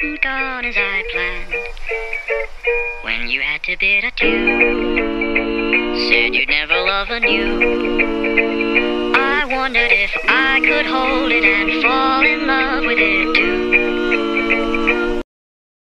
hadn't gone as I planned. When you had to bid adieu, said you'd never love anew. I wondered if I could hold it and